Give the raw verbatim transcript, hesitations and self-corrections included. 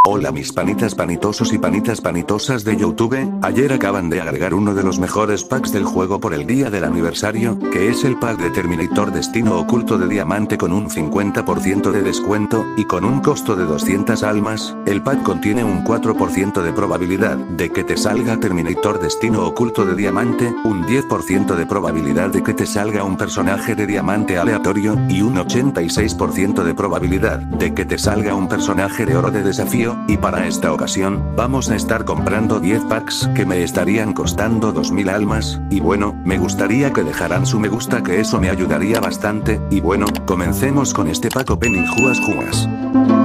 Hola mis panitas panitosos y panitas panitosas de YouTube, ayer acaban de agregar uno de los mejores packs del juego por el día del aniversario, que es el pack de Terminator Destino Oculto de Diamante con un cincuenta por ciento de descuento, y con un costo de doscientas almas. El pack contiene un cuatro por ciento de probabilidad de que te salga Terminator Destino Oculto de Diamante, un diez por ciento de probabilidad de que te salga un personaje de diamante aleatorio, y un ochenta y seis por ciento de probabilidad de que te salga un personaje de oro de desafío. Y para esta ocasión, vamos a estar comprando diez packs que me estarían costando dos mil almas, y bueno, me gustaría que dejaran su me gusta, que eso me ayudaría bastante, y bueno, comencemos con este pack opening juas juas.